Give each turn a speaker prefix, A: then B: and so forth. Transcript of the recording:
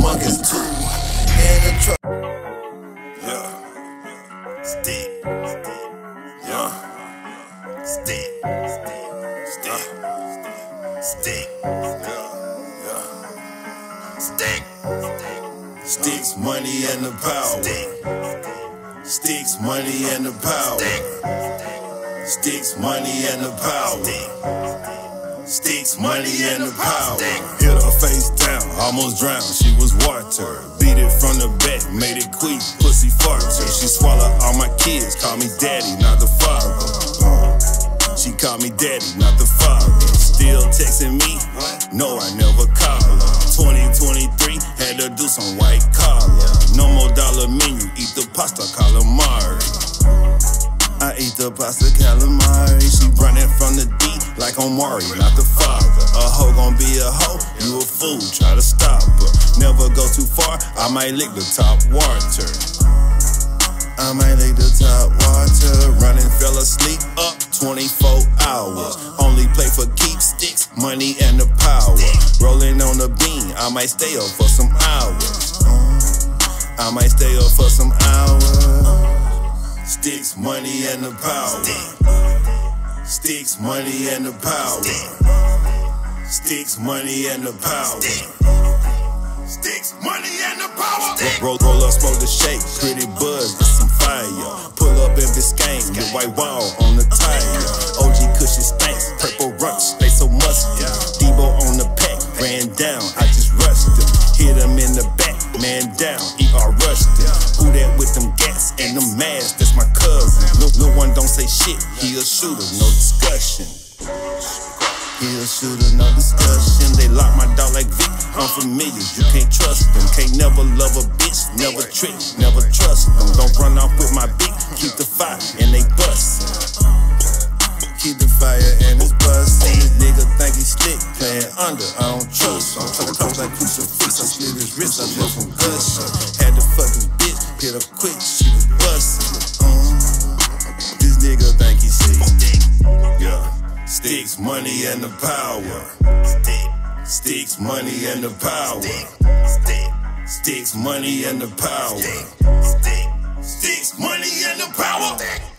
A: humongous too. And the truck. Yeah. Stick. Yeah. Stick. Stick. Stick. Yeah. Stick. Sticks, money, and the power. Sticks, money, and the power. Sticks, money, and the power. Sticks, money, and the power. Hit her face down, almost drowned, she was water. Beat it from the back, made it quick, pussy fart her. She swallowed all my kids, call me daddy, not the father. She called me daddy, not the father. Still texting me? No, I never called her. 2023, had to do some white collar. No more dollar menu, eat the pasta calamari. I eat the pasta calamari. She running from the D like Omari, not the father. A hoe gon' be a hoe, you a fool, try to stop her. Never go too far, I might lick the top water. I might lick the top water. Running, fell asleep, up 24 hours. Only play for keeps, sticks, money, and the power. Rolling on the beam, I might stay up for some hours. I might stay up for some hours. Sticks, money, and the power. Sticks, money, and the power. Sticks, money, and the power. Sticks, money, and the power. Roll up, smoke the shake, pretty buzz, get some fire. Pull up in Biscayne, get white wall on the tire. OG cushion stinks, purple rush, they so musty. Debo on the pack, ran down, I just rushed him. Hit him in the back, man down, ER rushed him. Who that with them gas and them masks, that's my cousin. No one don't say shit, he a shooter, no discussion. He a shooter, no discussion. They lock my dog like Vic, unfamiliar, you can't trust them. Can't never love a bitch, never trick, never trust them. Don't run off with my beat, keep the fire, and they bustin'. Keep the fire and it's bustin'. This nigga think he slick, playin' under, I don't trust him. Talk like crucifix, I slit his wrist, I left him gushing. Had to fuck this bitch, hit her quick, she was bustin'. This nigga think he sick. Yeah. Sticks, money, and the power. Sticks, money, and the power. Sticks, money, and the power. Sticks, money, and the power.